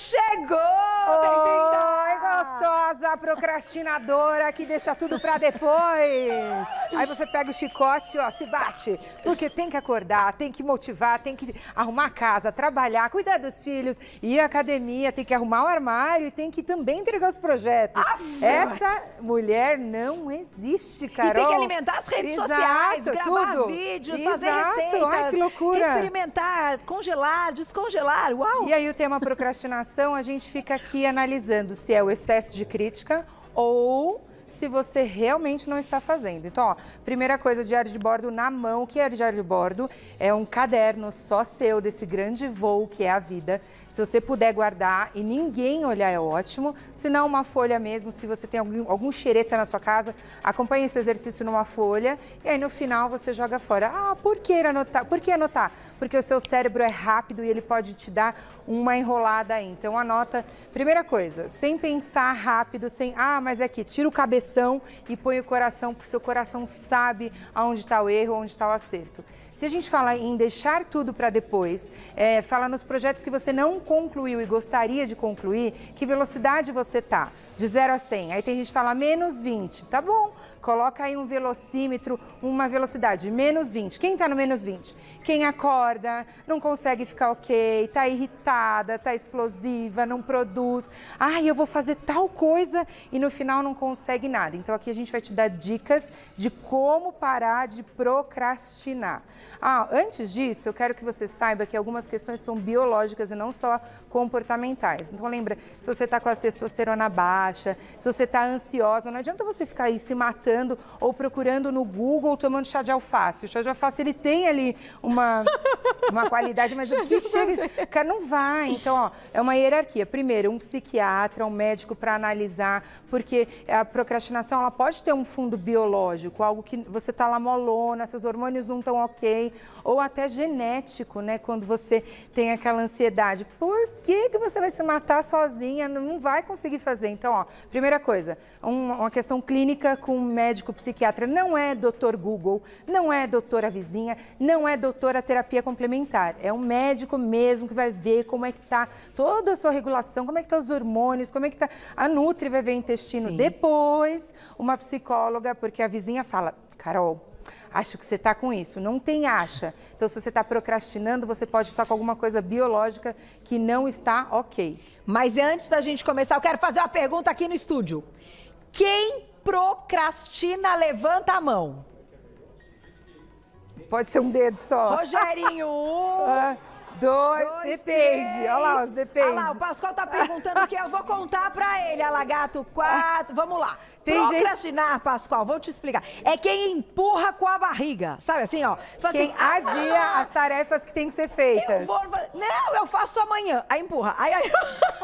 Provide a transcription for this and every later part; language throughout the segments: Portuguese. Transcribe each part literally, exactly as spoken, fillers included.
chegou! Oi, gostosa procrastinadora que deixa tudo pra depois. Aí você pega o chicote, ó, se bate. Porque tem que acordar, tem que motivar, tem que arrumar a casa, trabalhar, cuidar dos filhos, ir à academia, tem que arrumar o armário e tem que também entregar os projetos. Aff, Essa mulher não existe, Carol. E tem que alimentar as redes Exato, sociais, gravar tudo. vídeos, Exato. fazer receitas. Ai, que loucura. Experimentar, congelar, descongelar, uau! E aí o tema procrastinação, a gente fica aqui analisando se é o excesso de crítica ou se você realmente não está fazendo. Então, ó, primeira coisa, diário de bordo na mão. O que é diário de bordo? É um caderno só seu, desse grande voo que é a vida. Se você puder guardar e ninguém olhar, é ótimo. Se não, uma folha mesmo, se você tem algum, algum xereta na sua casa, acompanhe esse exercício numa folha e aí no final você joga fora. Ah, por que anotar? Por que anotar? Porque o seu cérebro é rápido e ele pode te dar uma enrolada aí. Então anota, primeira coisa, sem pensar rápido, sem, ah, mas é aqui, tira o cabeção e põe o coração, porque o seu coração sabe aonde está o erro, onde está o acerto. Se a gente fala em deixar tudo para depois, é, fala nos projetos que você não concluiu e gostaria de concluir, que velocidade você tá? De zero a cem. Aí tem gente que fala menos vinte, tá bom? Coloca aí um velocímetro, uma velocidade, menos vinte. Quem tá no menos vinte? Quem acorda, não consegue ficar ok, tá irritada, tá explosiva, não produz. Ai, eu vou fazer tal coisa e no final não consegue nada. Então aqui a gente vai te dar dicas de como parar de procrastinar. Ah, antes disso, eu quero que você saiba que algumas questões são biológicas e não só comportamentais. Então lembra, se você tá com a testosterona baixa, se você tá ansiosa, não adianta você ficar aí se matando ou procurando no Google tomando chá de alface. O chá de alface, ele tem ali uma, uma qualidade, mas o que chega, cara, não vai. Então, ó, é uma hierarquia. Primeiro, um psiquiatra, um médico para analisar, porque a procrastinação, ela pode ter um fundo biológico, algo que você tá lá molona, seus hormônios não estão ok, ou até genético, né? Quando você tem aquela ansiedade. Por que que você vai se matar sozinha? Não vai conseguir fazer. Então, ó, primeira coisa, um, uma questão clínica com um médico psiquiatra. Não é doutor Google, não é doutora vizinha, não é doutora terapia complementar. É um médico mesmo que vai ver como é que tá toda a sua regulação, como é que tá os hormônios, como é que tá... A Nutri vai ver o intestino. Sim. Depois, uma psicóloga, porque a vizinha fala, Carol, acho que você está com isso. Não tem acha. Então, se você está procrastinando, você pode estar com alguma coisa biológica que não está ok. Mas antes da gente começar, eu quero fazer uma pergunta aqui no estúdio. Quem procrastina, levanta a mão. Pode ser um dedo só. Rogerinho, um... ah, dois, dois, depende. Três. Olha lá, os depende. Olha lá, o Pascoal tá perguntando que eu vou contar pra ele. Alagato, quatro. Vamos lá. Tem Procrastinar, gente... Pascoal, vou te explicar. É quem empurra com a barriga. Sabe assim, ó? Fala quem assim, adia ah, as tarefas que têm que ser feitas. Eu vou... Não, eu faço amanhã. Aí empurra. Aí, aí...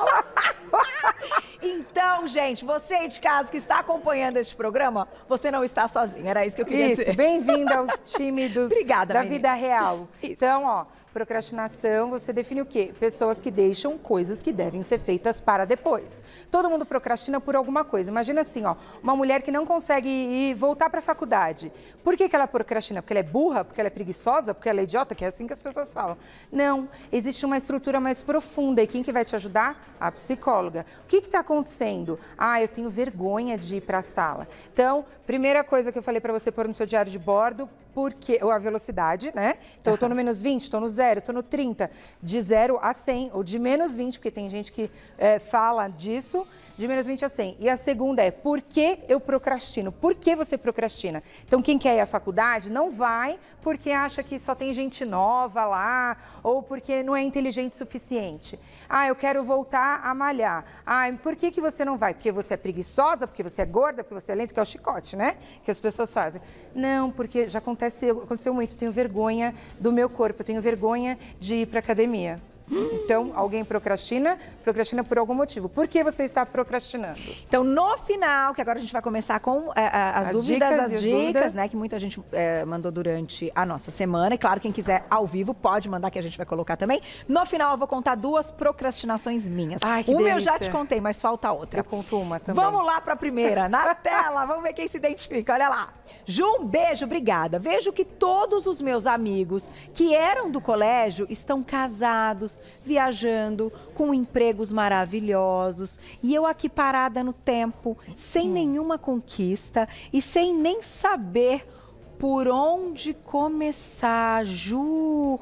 Então, gente, você aí de casa que está acompanhando este programa, você não está sozinho. Era isso que eu queria isso, dizer. Isso, bem-vindo ao time dos, Obrigada, da menina. vida real. Isso. Então, ó, procrastinação, você define o quê? Pessoas que deixam coisas que devem ser feitas para depois. Todo mundo procrastina por alguma coisa. Imagina assim, ó, uma mulher que não consegue ir voltar para a faculdade. Por que que ela procrastina? Porque ela é burra? Porque ela é preguiçosa? Porque ela é idiota? Que é assim que as pessoas falam. Não, existe uma estrutura mais profunda. E quem que vai te ajudar? A psicóloga. O que que está acontecendo? Ah, eu tenho vergonha de ir para a sala. Então, primeira coisa que eu falei para você pôr no seu diário de bordo, porque, ou a velocidade, né? Então, eu tô no menos vinte, tô no zero, tô no trinta, de zero a cem, ou de menos vinte, porque tem gente que é, fala disso, de menos vinte a cem. E a segunda é, por que eu procrastino? Por que você procrastina? Então, quem quer ir à faculdade não vai porque acha que só tem gente nova lá, ou porque não é inteligente o suficiente. Ah, eu quero voltar a malhar. Ah, por que que você não vai? Porque você é preguiçosa, porque você é gorda, porque você é lenta, que é o chicote, né? Que as pessoas fazem. Não, porque já aconteceu, aconteceu muito, eu tenho vergonha do meu corpo, eu tenho vergonha de ir para academia. Então, alguém procrastina, procrastina por algum motivo. Por que você está procrastinando? Então, no final, que agora a gente vai começar com é, as, as dúvidas, dicas, as, as dicas, dúvidas. né? Que muita gente é, mandou durante a nossa semana. E claro, quem quiser ao vivo pode mandar, que a gente vai colocar também. No final, eu vou contar duas procrastinações minhas. Ai, que uma delícia. eu já te contei, mas falta outra. Eu conto uma também. Vamos lá para a primeira, na tela. Vamos ver quem se identifica. Olha lá. Ju, um beijo, obrigada. Vejo que todos os meus amigos que eram do colégio estão casados, anos viajando, com empregos maravilhosos, e eu aqui parada no tempo, sem nenhuma conquista e sem nem saber por onde começar, Ju.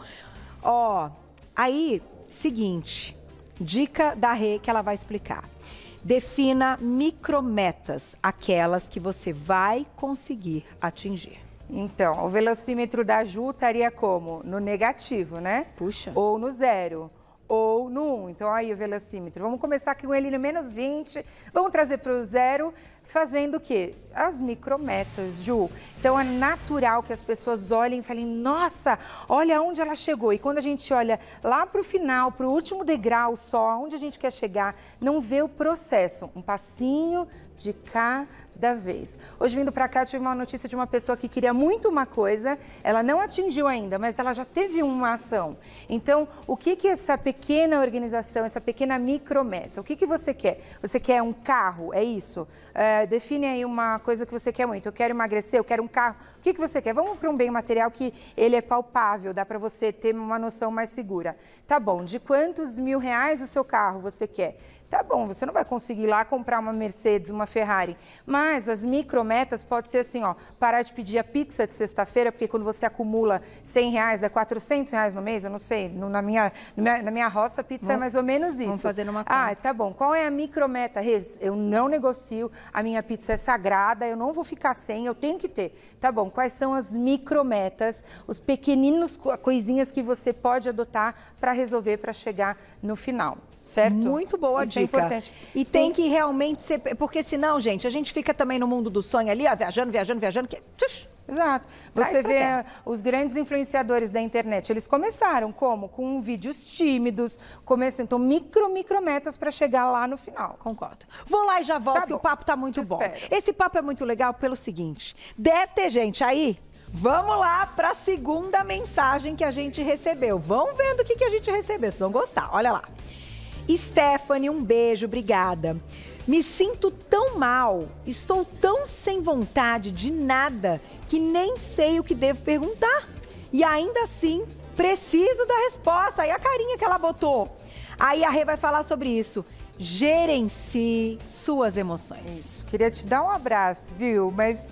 Ó, aí, seguinte, dica da Rê que ela vai explicar. Defina micrometas, aquelas que você vai conseguir atingir. Então, o velocímetro da Ju estaria como? No negativo, né? Puxa. Ou no zero, ou no um. Então, aí o velocímetro. Vamos começar aqui com ele no menos vinte. Vamos trazer para o zero, fazendo o quê? As micrometas, Ju. Então, é natural que as pessoas olhem e falem, nossa, olha onde ela chegou. E quando a gente olha lá para o final, para o último degrau só, onde a gente quer chegar, não vê o processo. Um passinho de cada vez. Hoje, vindo para cá, eu tive uma notícia de uma pessoa que queria muito uma coisa, ela não atingiu ainda, mas ela já teve uma ação. Então, o que que essa pequena organização, essa pequena micrometa, o que que você quer? Você quer um carro, é isso? É, define aí uma coisa que você quer muito. Eu quero emagrecer, eu quero um carro. O que que você quer? Vamos para um bem material que ele é palpável, dá para você ter uma noção mais segura. Tá bom, de quantos mil reais o seu carro você quer? Tá bom, você não vai conseguir ir lá comprar uma Mercedes, uma Ferrari, mas as micrometas pode ser assim, ó, parar de pedir a pizza de sexta-feira, porque quando você acumula cem reais, dá quatrocentos reais no mês, eu não sei, no, na, minha, na minha roça a pizza vamos, é mais ou menos isso. Vamos fazer numa conta. Ah, tá bom, qual é a micrometa, Rez? Eu não negocio, a minha pizza é sagrada, eu não vou ficar sem, eu tenho que ter. Tá bom, quais são as micrometas, os pequeninos coisinhas que você pode adotar para resolver, para chegar no final? Certo? Muito boa Isso dica. É importante. E tem que realmente ser... Porque senão, gente, a gente fica também no mundo do sonho ali, ó, viajando, viajando, viajando, que... Exato. Você vê os grandes influenciadores da internet, eles começaram como? Com vídeos tímidos, começam, então, micro, micrometas para chegar lá no final. Concordo. Vou lá e já volto, Tá que bom. o papo tá muito Te bom. espero. Esse papo é muito legal pelo seguinte, deve ter gente aí... Vamos lá para a segunda mensagem que a gente recebeu. Vão vendo o que, que a gente recebeu, vocês vão gostar. Olha lá. Stephanie, um beijo, obrigada. Me sinto tão mal, estou tão sem vontade de nada que nem sei o que devo perguntar. E ainda assim, preciso da resposta. Aí a carinha que ela botou. Aí a Rê vai falar sobre isso. Gerencie suas emoções. Isso. Queria te dar um abraço, viu? Mas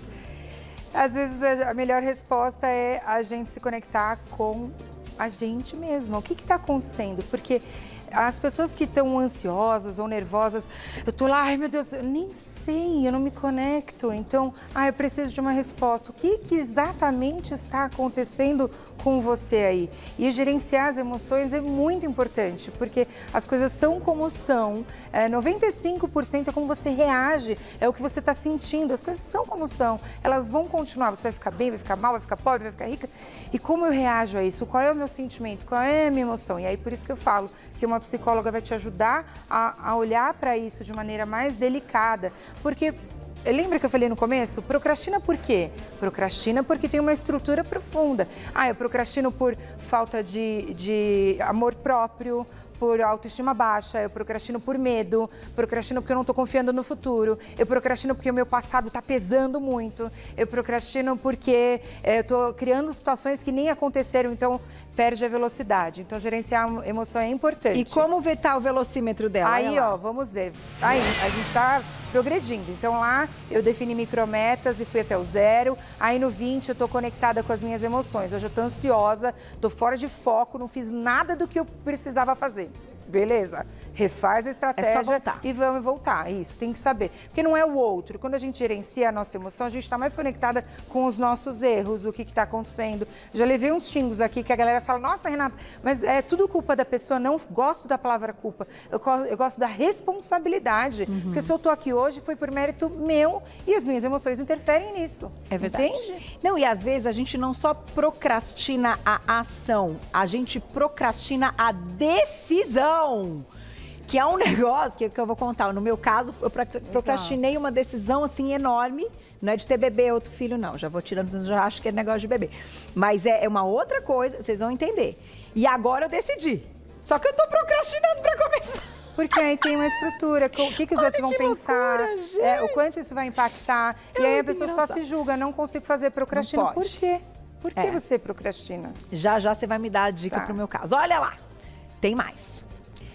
às vezes a melhor resposta é a gente se conectar com a gente mesma. O que está acontecendo? Porque as pessoas que estão ansiosas ou nervosas, eu tô lá, ai meu Deus, eu nem sei, eu não me conecto. Então, ah, eu preciso de uma resposta. O que, que exatamente está acontecendo com você aí? E gerenciar as emoções é muito importante, porque as coisas são como são. É, noventa e cinco por cento é como você reage, é o que você está sentindo. As coisas são como são, elas vão continuar. Você vai ficar bem, vai ficar mal, vai ficar pobre, vai ficar rica. E como eu reajo a isso? Qual é o meu sentimento? Qual é a minha emoção? E aí, por isso que eu falo que uma psicóloga vai te ajudar a, a olhar para isso de maneira mais delicada. Porque, lembra que eu falei no começo? Procrastina por quê? Procrastina porque tem uma estrutura profunda. Ah, eu procrastino por falta de, de amor próprio, por autoestima baixa, eu procrastino por medo, procrastino porque eu não estou confiando no futuro, eu procrastino porque o meu passado está pesando muito, eu procrastino porque é, eu estou criando situações que nem aconteceram, então perde a velocidade. Então, gerenciar a emoção é importante. E como ver tá o velocímetro dela? Aí, ó, vamos ver. Aí, a gente está progredindo. Então, lá eu defini micrometas e fui até o zero. Aí, no vinte, eu estou conectada com as minhas emoções. Hoje eu estou ansiosa, estou fora de foco, não fiz nada do que eu precisava fazer. Beleza, refaz a estratégia é só voltar. E vamos voltar. Isso, tem que saber. Porque não é o outro. Quando a gente gerencia a nossa emoção, a gente está mais conectada com os nossos erros, o que está acontecendo. Já levei uns xingos aqui que a galera fala, nossa, Renata, mas é tudo culpa da pessoa. Não gosto da palavra culpa. Eu, eu gosto da responsabilidade. Uhum. Porque se eu estou aqui hoje, foi por mérito meu e as minhas emoções interferem nisso. É verdade. Entende? Não, e às vezes a gente não só procrastina a ação, a gente procrastina a decisão. Que é um negócio que, que eu vou contar. No meu caso, eu procrastinei uma decisão assim enorme. Não é de ter bebê, outro filho, não. Já vou tirando, vocês já acham que é negócio de bebê. Mas é, é uma outra coisa, vocês vão entender. E agora eu decidi. Só que eu tô procrastinando pra começar. Porque aí tem uma estrutura, o que, que os Olha outros vão que pensar, loucura, é, o quanto isso vai impactar. É e aí a muito pessoa engraçado. só se julga, não consigo fazer, procrastina. Por quê? Por que É. você procrastina? Já já você vai me dar a dica Tá. pro meu caso. Olha lá. tem mais.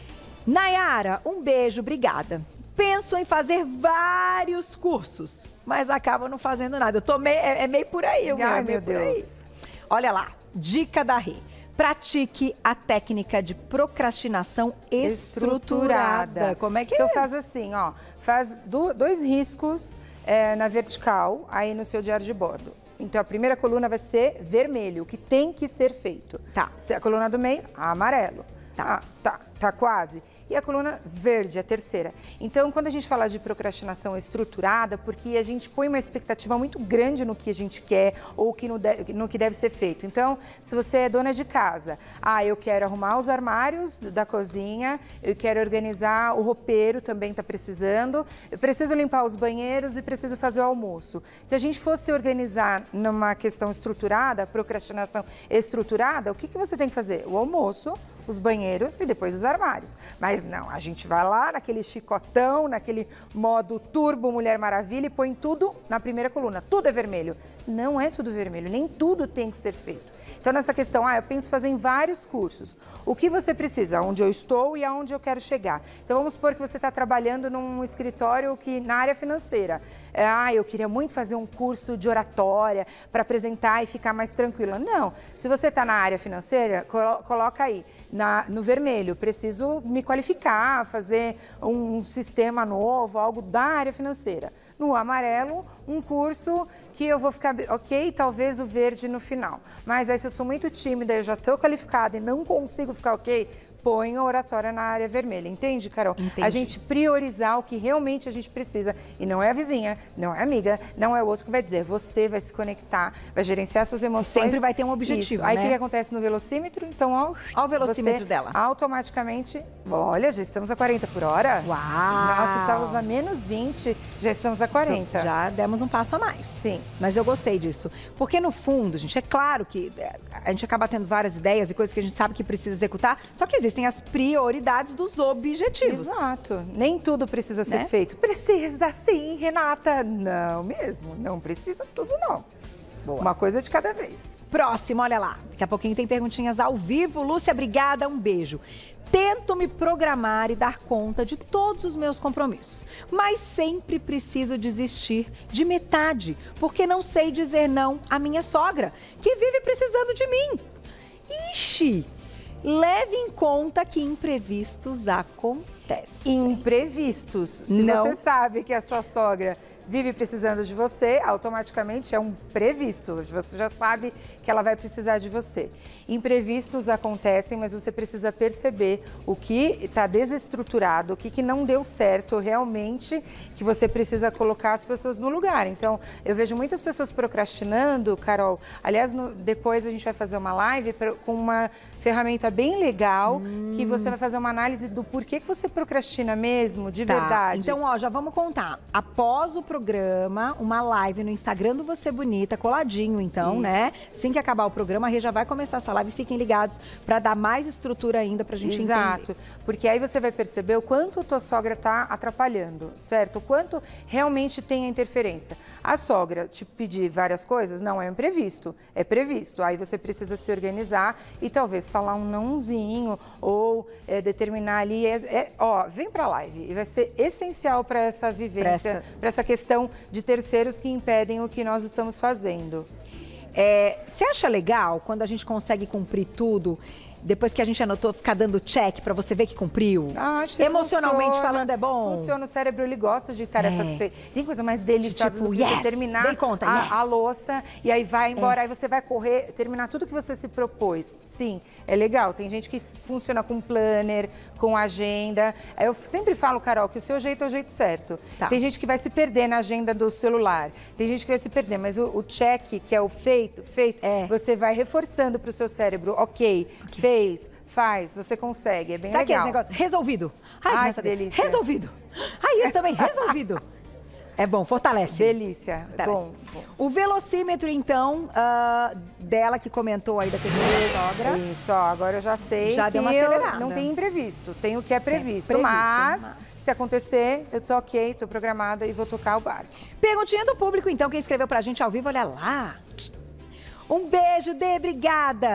Nayara, um beijo, obrigada. Penso em fazer vários cursos, mas acabo não fazendo nada. Eu tô meio, é, é meio por aí, Ai, é meu Deus. Olha lá, dica da Rê. Pratique a técnica de procrastinação estruturada. estruturada. Como é que então, é? Então faz assim, ó, faz do, dois riscos é, na vertical, aí no seu diário de bordo. Então a primeira coluna vai ser vermelho, o que tem que ser feito. Tá. Se a coluna do meio, amarelo. Tá, tá, tá quase. E a coluna verde, a terceira. Então, quando a gente fala de procrastinação estruturada, porque a gente põe uma expectativa muito grande no que a gente quer ou que no, de, no que deve ser feito. Então, se você é dona de casa, ah, eu quero arrumar os armários da cozinha, eu quero organizar o roupeiro, também está precisando, eu preciso limpar os banheiros e preciso fazer o almoço. Se a gente fosse organizar numa questão estruturada, procrastinação estruturada, o que, que você tem que fazer? O almoço, os banheiros e depois os armários. Mas não, a gente vai lá naquele chicotão, naquele modo turbo Mulher Maravilha e põe tudo na primeira coluna. Tudo é vermelho. Não é tudo vermelho, nem tudo tem que ser feito. Então, nessa questão, ah, eu penso fazer em vários cursos. O que você precisa? Onde eu estou e aonde eu quero chegar. Então, vamos supor que você está trabalhando num escritório que, na área financeira. É, ah, eu queria muito fazer um curso de oratória para apresentar e ficar mais tranquila. Não. Se você está na área financeira, colo coloca aí, na, no vermelho, preciso me qualificar, fazer um sistema novo, algo da área financeira. No amarelo, um curso que eu vou ficar ok, talvez o verde no final. Mas aí se eu sou muito tímida, eu já estou qualificada e não consigo ficar ok, põe a oratória na área vermelha. Entende, Carol? Entendi. A gente priorizar o que realmente a gente precisa. E não é a vizinha, não é a amiga, não é o outro que vai dizer. Você vai se conectar, vai gerenciar suas emoções. Sempre vai ter um objetivo, Isso. Aí o né? que acontece no velocímetro? Então, ó, ó o velocímetro dela. Automaticamente, olha, já estamos a quarenta por hora. Uau! Nossa, estávamos a menos vinte, já estamos a quarenta. Já demos um passo a mais. Sim. Mas eu gostei disso. Porque no fundo, gente, é claro que a gente acaba tendo várias ideias e coisas que a gente sabe que precisa executar, só que existem as prioridades dos objetivos. Exato. Nem tudo precisa ser né? feito. Precisa sim, Renata. Não mesmo, não precisa tudo não. Boa. Uma coisa de cada vez. Próximo, olha lá. Daqui a pouquinho tem perguntinhas ao vivo. Lúcia, obrigada, um beijo. Tento me programar e dar conta de todos os meus compromissos, mas sempre preciso desistir de metade, porque não sei dizer não à minha sogra, que vive precisando de mim. Ixi! Leve em conta que imprevistos acontecem. Imprevistos. Se não. Você sabe que a sua sogra vive precisando de você, automaticamente é um previsto. Você já sabe que ela vai precisar de você. Imprevistos acontecem, mas você precisa perceber o que está desestruturado, o que, que não deu certo realmente, que você precisa colocar as pessoas no lugar. Então, eu vejo muitas pessoas procrastinando, Carol. Aliás, no, depois a gente vai fazer uma live pra, com uma ferramenta bem legal, hum. que você vai fazer uma análise do porquê que você procrastina mesmo, de tá. verdade. Então, ó, já vamos contar. Após o programa, uma live no Instagram do Você Bonita, coladinho, então, Isso. né? Assim que acabar o programa, a Rê já vai começar essa live. Fiquem ligados para dar mais estrutura ainda pra gente Exato. entender. Porque aí você vai perceber o quanto a tua sogra tá atrapalhando, certo? O quanto realmente tem a interferência. A sogra te pedir várias coisas, não é um imprevisto, é previsto. Aí você precisa se organizar e talvez falar um nãozinho ou é, determinar ali, é, é, ó, vem pra live. E vai ser essencial para essa vivência, para essa... essa questão de terceiros que impedem o que nós estamos fazendo. É, você acha legal quando a gente consegue cumprir tudo, depois que a gente anotou, ficar dando check pra você ver que cumpriu? Ah, acho que emocionalmente funciona, falando é bom? Funciona, o cérebro ele gosta de tarefas é. feitas. Tem coisa mais deliciosa tipo, do que yes, você terminar dei conta, a, yes. a louça e aí vai embora, é. aí você vai correr, terminar tudo que você se propôs. Sim, é legal. Tem gente que funciona com planner, com agenda. Eu sempre falo, Carol, que o seu jeito é o jeito certo. Tá. Tem gente que vai se perder na agenda do celular. Tem gente que vai se perder, mas o, o check, que é o feito, feito, é. você vai reforçando pro seu cérebro, ok, okay. fez, faz, você consegue, é bem Sabe legal. Sabe aquele negócio? Resolvido. Ai, Ai que delícia. Resolvido. Ai, isso também, resolvido. É bom, fortalece. Delícia. Fortalece. Bom, bom. O velocímetro, então, uh, dela que comentou aí da questão da sogra. Isso, ó, agora eu já sei já que deu uma acelerada. Não tem imprevisto, tem o que é previsto. É previsto mas, mas, se acontecer, eu tô ok, tô programada e vou tocar o barco. Perguntinha do público, então, quem escreveu pra gente ao vivo, olha lá. Um beijo, Dê, obrigada.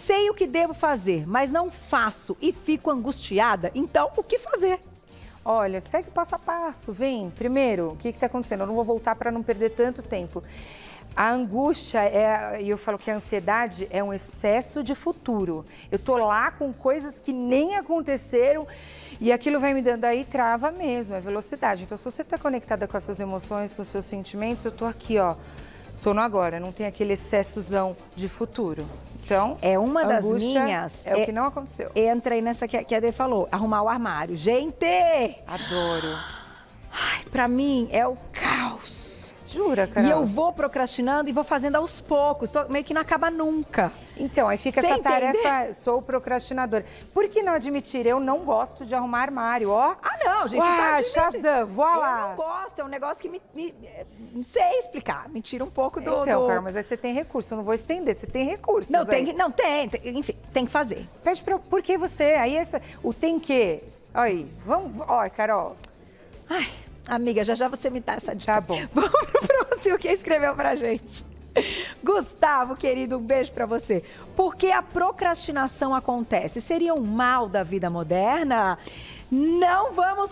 sei o que devo fazer, mas não faço e fico angustiada, então o que fazer? Olha, segue passo a passo, vem. Primeiro, o que está acontecendo? Eu não vou voltar para não perder tanto tempo. A angústia, é, e eu falo que a ansiedade é um excesso de futuro. Eu tô lá com coisas que nem aconteceram e aquilo vai me dando aí trava mesmo, é velocidade. Então, se você está conectada com as suas emoções, com os seus sentimentos, eu tô aqui, ó, tô no agora, não tem aquele excessozão de futuro. Então, é uma das minhas. É, é o que não aconteceu. Entra aí nessa que, que a Dê falou, arrumar o armário. Gente! Adoro. Ai, pra mim é o caos. Jura, Carol? E eu vou procrastinando e vou fazendo aos poucos, tô, meio que não acaba nunca. Então, aí fica Sem essa entender. tarefa, sou procrastinadora. Por que não admitir? Eu não gosto de arrumar armário, ó. Ah, não, gente. Uá, tá Shazam, voa lá. Eu não gosto, é um negócio que me, me, não sei explicar, me tira um pouco do... Então, do... Carol, mas aí você tem recurso, eu não vou estender, você tem recursos Não, tem, aí. que- não tem, tem, enfim, tem que fazer. Pede pra, por que você? Aí essa, o tem que. Aí, vamos, ó, Carol. Ai, amiga, já já você me dá essa dica. Tá bom. Vamos pro próximo que escreveu pra gente. Gustavo, querido, um beijo pra você. Por que a procrastinação acontece? Seria um mal da vida moderna? Não vamos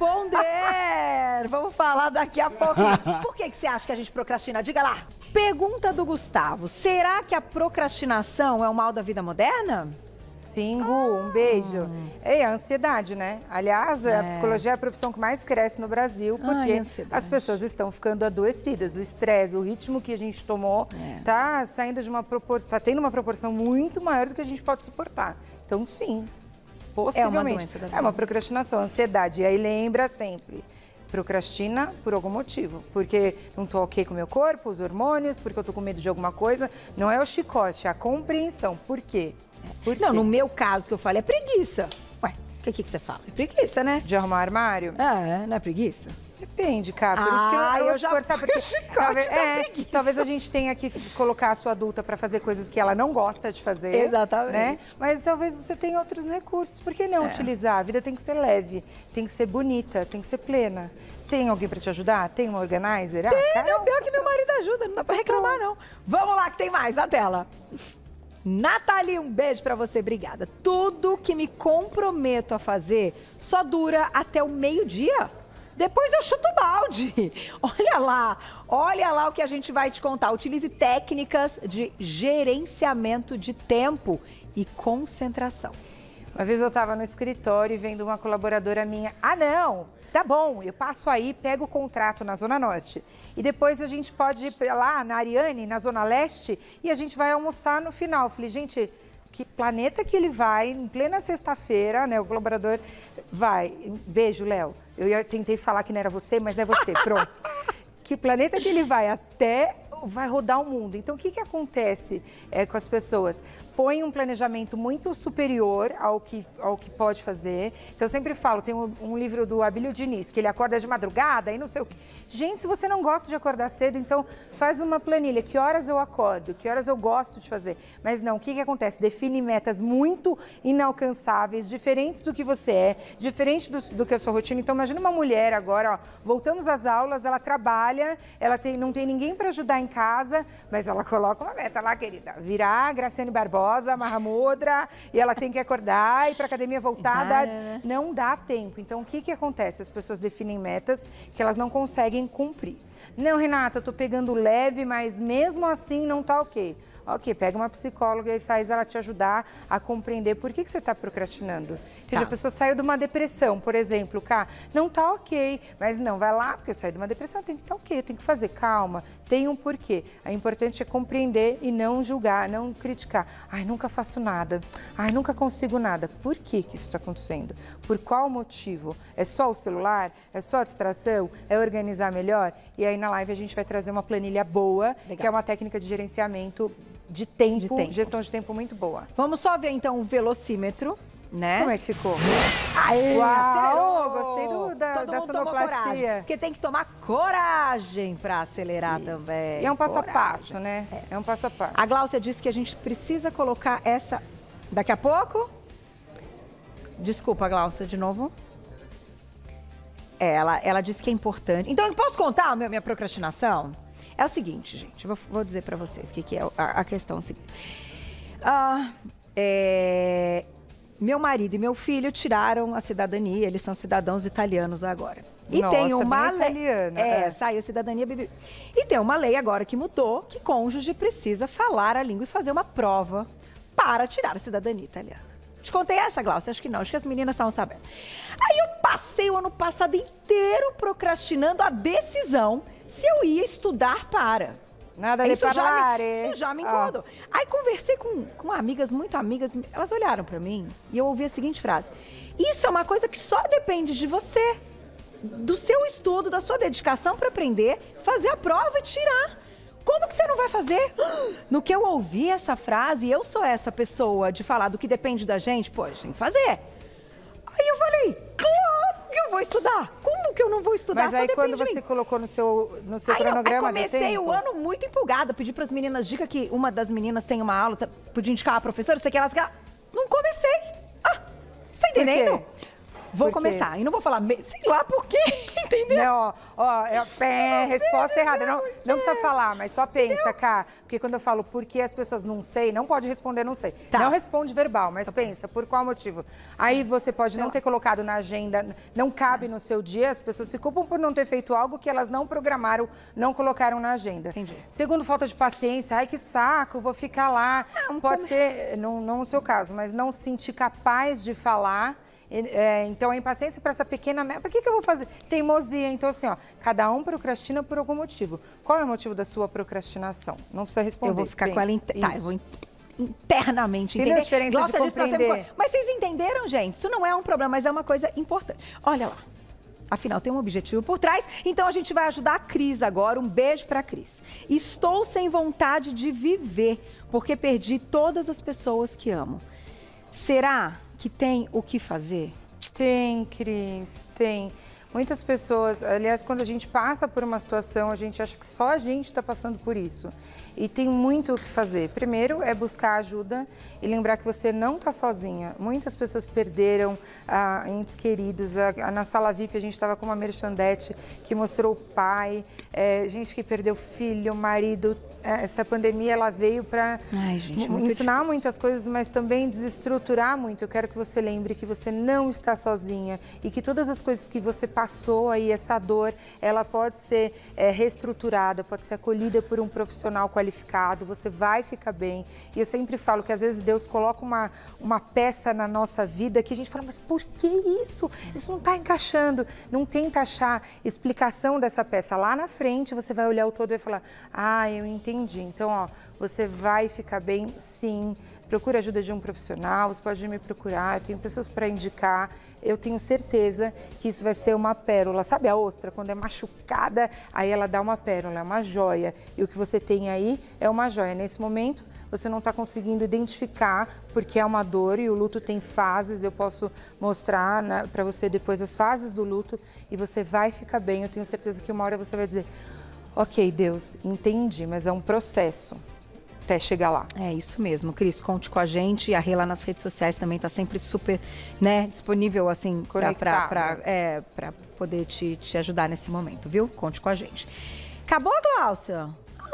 responder. Vamos falar daqui a pouquinho. Por que, que você acha que a gente procrastina? Diga lá. Pergunta do Gustavo. Será que a procrastinação é um mal da vida moderna? Sim, Gu, um beijo. É a ansiedade, né? Aliás, É. a psicologia é a profissão que mais cresce no Brasil, porque Ai, ansiedade. as pessoas estão ficando adoecidas. O estresse, o ritmo que a gente tomou, É. tá saindo de uma proporção, tá tendo uma proporção muito maior do que a gente pode suportar. Então, sim, possivelmente. doença da É vida. uma procrastinação, ansiedade. E aí lembra sempre. Procrastina por algum motivo, porque não tô ok com o meu corpo, os hormônios, porque eu tô com medo de alguma coisa. Não é o chicote, é a compreensão. Por quê? Por Não, quê? no meu caso que eu falei é preguiça. Ué, o que, que, que você fala? É preguiça, né? De arrumar armário? É, não é preguiça? Depende, cara. Por isso que eu, Ah, eu, eu vou já te forçar, fui porque o chicote talvez, da é, preguiça. talvez a gente tenha que colocar a sua adulta para fazer coisas que ela não gosta de fazer. Exatamente. Né? Mas talvez você tenha outros recursos. Por que não É. utilizar? A vida tem que ser leve, tem que ser bonita, tem que ser plena. Tem alguém para te ajudar? Tem uma organizer? Ah, Tem, Carol, não, pior que meu marido ajuda, não dá pra reclamar, não. Vamos lá, que tem mais na tela. Nathalie, um beijo pra você, obrigada. Tudo que me comprometo a fazer só dura até o meio-dia. Depois eu chuto o balde. Olha lá, olha lá o que a gente vai te contar. Utilize técnicas de gerenciamento de tempo e concentração. Uma vez eu estava no escritório e vendo uma colaboradora minha. Ah, não! Tá bom, eu passo aí, pego o contrato na Zona Norte. E depois a gente pode ir pra lá na Ariane, na Zona Leste, e a gente vai almoçar no final. Eu falei, gente, que planeta que ele vai, em plena sexta-feira, né? O colaborador vai. Beijo, Léo. Eu ia- tentei falar que não era você, mas é você, pronto. Que planeta que ele vai até vai rodar o mundo. Então, o que, que acontece é, com as pessoas? Põe um planejamento muito superior ao que, ao que pode fazer. Então, eu sempre falo, tem um, um livro do Abílio Diniz, que ele acorda de madrugada e não sei o quê. Gente, se você não gosta de acordar cedo, então faz uma planilha. Que horas eu acordo? Que horas eu gosto de fazer? Mas não, o que, que acontece? Define metas muito inalcançáveis, diferentes do que você é, diferente do, do que a sua rotina. Então, imagina uma mulher agora, ó, voltamos às aulas, ela trabalha, ela tem, não tem ninguém para ajudar em casa, mas ela coloca uma meta lá, querida. Virar Graciane Barbosa, Mahamudra, e ela tem que acordar e ir para academia voltar. Dá, Dá, né? não dá tempo. Então, o que, que acontece? As pessoas definem metas que elas não conseguem cumprir. Não, Renata, eu tô pegando leve, mas mesmo assim não tá ok. Ok, pega uma psicóloga e faz ela te ajudar a compreender por que, que você está procrastinando. Então, Tá. a pessoa saiu de uma depressão, por exemplo, cá, não tá ok, mas não, vai lá, porque eu saí de uma depressão, tem que estar ok, tem que fazer, calma, tem um porquê. O importante é compreender e não julgar, não criticar. Ai, nunca faço nada, ai, nunca consigo nada. Por que que isso está acontecendo? Por qual motivo? É só o celular? É só a distração? É organizar melhor? E aí na live a gente vai trazer uma planilha boa, Legal. que é uma técnica de gerenciamento de tempo, De tempo. gestão de tempo muito boa. Vamos só ver então o velocímetro, né? Como é que ficou? Aê, Uau, acelerou! gostei do- da- Todo da mundo tomou sonoplastia. coragem, porque tem que tomar coragem para acelerar também. E é um passo Coragem. a passo, né? É. um passo a passo. A Gláucia disse que a gente precisa colocar essa... Daqui a pouco? Desculpa, Gláucia, de novo. É, Ela, ela disse que é importante. Então, eu posso contar a minha, minha procrastinação? É o seguinte, gente, eu vou, vou dizer para vocês o que, que é a, a questão. É o seguinte. Ah, É... Meu marido e meu filho tiraram a cidadania, eles são cidadãos italianos agora. E Nossa, tem uma bem lei. italiana, É, é. saiu cidadania. Bibi. E tem uma lei agora que mudou que cônjuge precisa falar a língua e fazer uma prova para tirar a cidadania italiana. Te contei essa, Glaucia? Acho que não, acho que as meninas estavam sabendo. Aí eu passei o ano passado inteiro procrastinando a decisão se eu ia estudar para. Nada de isso, já parlare. me, isso já me incomodou. Ah. Aí conversei com, com amigas, muito amigas, elas olharam pra mim e eu ouvi a seguinte frase: isso é uma coisa que só depende de você, do seu estudo, da sua dedicação para aprender, fazer a prova e tirar. Como que você não vai fazer? No que eu ouvi essa frase, eu sou essa pessoa de falar do que depende da gente, pô, a gente tem que fazer. Aí eu falei, claro que eu vou estudar. Como que eu não vou estudar? Mas Só aí depende quando de você mim. colocou no seu, no seu Aí eu, cronograma aí de comecei tempo... o ano muito empolgada, pedi para as meninas dica que uma das meninas tem uma aula, podia indicar a professora, sei que elas... Não comecei. Ah, você tá entendendo? Vou começar. E não vou falar, sei lá por quê, entendeu? Não, ó, ó é, é resposta errada. Não, não precisa falar, mas só pensa, entendeu? Cá. Porque quando eu falo por que as pessoas não sei, não pode responder não sei. Tá. Não responde verbal, mas tá, pensa, por qual motivo? Aí você pode não ter colocado na agenda, não cabe no seu dia, as pessoas se culpam por não ter feito algo que elas não programaram, não colocaram na agenda. Entendi. Segundo, falta de paciência, ai que saco, vou ficar lá. Não, pode como... ser, não, não no seu caso, mas não se sentir capaz de falar. É, então, a impaciência para essa pequena meta, por que, que eu vou fazer? Teimosia. Então, assim, ó, cada um procrastina por algum motivo. Qual é o motivo da sua procrastinação? Não precisa responder. Eu vou ficar Pensa. com ela inter... tá, eu vou internamente entender. Entendeu a diferença Nossa, de compreender? Tá sempre... Mas vocês entenderam, gente? Isso não é um problema, mas é uma coisa importante. Olha lá. Afinal, tem um objetivo por trás. Então, a gente vai ajudar a Cris agora. Um beijo pra Cris. Estou sem vontade de viver, porque perdi todas as pessoas que amo. Será que tem o que fazer? Tem, Cris, tem. Muitas pessoas, aliás, quando a gente passa por uma situação, a gente acha que só a gente está passando por isso. E tem muito o que fazer. Primeiro é buscar ajuda e lembrar que você não está sozinha. Muitas pessoas perderam ah, entes queridos. Ah, na sala V I P a gente estava com uma merchandete que mostrou o pai, é, gente que perdeu filho, marido. Essa pandemia ela veio para ensinar difícil. muitas coisas, mas também desestruturar muito. Eu quero que você lembre que você não está sozinha e que todas as coisas que você passou aí, essa dor, ela pode ser é, reestruturada, pode ser acolhida por um profissional qualificado, você vai ficar bem. E eu sempre falo que às vezes Deus coloca uma, uma peça na nossa vida que a gente fala, mas por que isso? Isso não está encaixando. Não tenta achar explicação dessa peça. Lá na frente você vai olhar o todo e vai falar, ah, eu entendi. Então, ó, você vai ficar bem, sim. Procura ajuda de um profissional, você pode me procurar, eu tenho pessoas para indicar. Eu tenho certeza que isso vai ser uma pérola. Sabe a ostra, quando é machucada, aí ela dá uma pérola, é uma joia. E o que você tem aí é uma joia. Nesse momento, você não está conseguindo identificar porque é uma dor e o luto tem fases. Eu posso mostrar né, para você depois as fases do luto e você vai ficar bem. Eu tenho certeza que uma hora você vai dizer, ok, Deus, entendi, mas é um processo até chegar lá. É isso mesmo, Cris, conte com a gente. E a Rê lá nas redes sociais também está sempre super, né, disponível, assim, para é, para poder te, te ajudar nesse momento, viu? Conte com a gente. Acabou, Glaucia?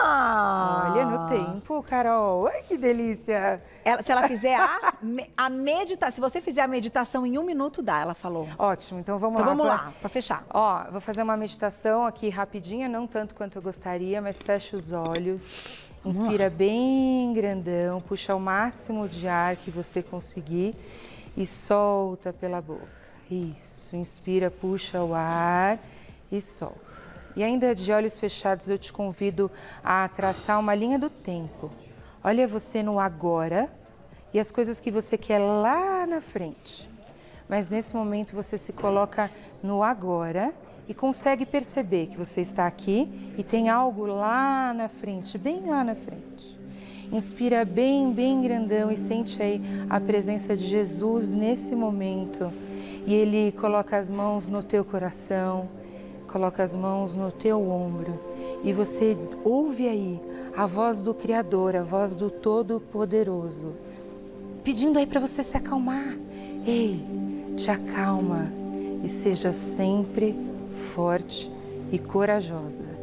Ah, olha no tempo, Carol. Ai, que delícia. Ela, se ela fizer a, a meditação, se você fizer a meditação em um minuto, dá, ela falou. Ótimo, então vamos então lá. Então vamos lá, para fechar. Ó, vou fazer uma meditação aqui rapidinha, não tanto quanto eu gostaria, mas fecha os olhos. Inspira hum. bem grandão, puxa o máximo de ar que você conseguir e solta pela boca. Isso, inspira, puxa o ar e solta. E ainda de olhos fechados, eu te convido a traçar uma linha do tempo. Olha você no agora e as coisas que você quer lá na frente. Mas nesse momento você se coloca no agora e consegue perceber que você está aqui e tem algo lá na frente, bem lá na frente. Inspira bem, bem grandão e sente aí a presença de Jesus nesse momento. E Ele coloca as mãos no teu coração, coloca as mãos no teu ombro e você ouve aí a voz do Criador, a voz do Todo-Poderoso, pedindo aí para você se acalmar. Ei, te acalma e seja sempre forte e corajosa.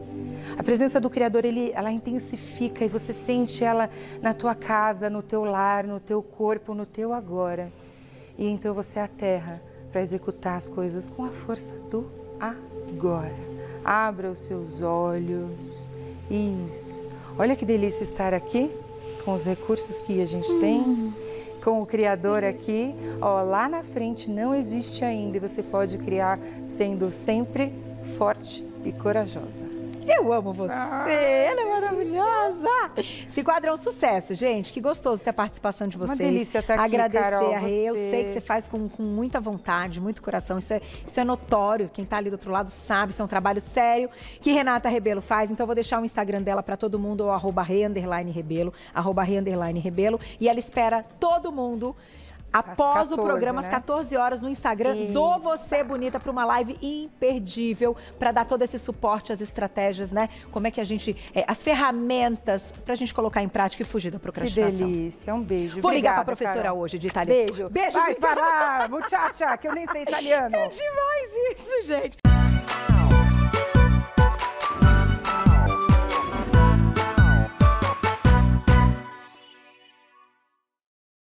A presença do Criador, ele, ela intensifica e você sente ela na tua casa, no teu lar, no teu corpo, no teu agora. E então você aterra para executar as coisas com a força do agora. Abra os seus olhos. Isso. Olha que delícia estar aqui, com os recursos que a gente hum. tem, com o Criador aqui. Ó, lá na frente não existe ainda e você pode criar sendo sempre forte e corajosa. Eu amo você, ah, ela é maravilhosa. Esse quadro é um sucesso, gente. Que gostoso ter a participação de vocês. Uma delícia estar aqui, Agradecer Carol, a Rê. Eu você... sei que você faz com, com muita vontade, muito coração. Isso é, isso é notório. Quem tá ali do outro lado sabe. Isso é um trabalho sério que Renata Rebelo faz. Então, eu vou deixar o Instagram dela para todo mundo, o arroba Rê underline Rebelo, arroba Rê underline Rebelo. E ela espera todo mundo após quatorze, o programa, né? Às quatorze horas, no Instagram e... do Você Bonita, para uma live imperdível, para dar todo esse suporte, as estratégias, né? Como é que a gente... É, as ferramentas para a gente colocar em prática e fugir da procrastinação. Que delícia, um beijo. Vou Obrigada, ligar para a professora Carol. hoje de italiano. Beijo. Beijo. Vai para lá, muchacha, que eu nem sei italiano. É demais isso, gente.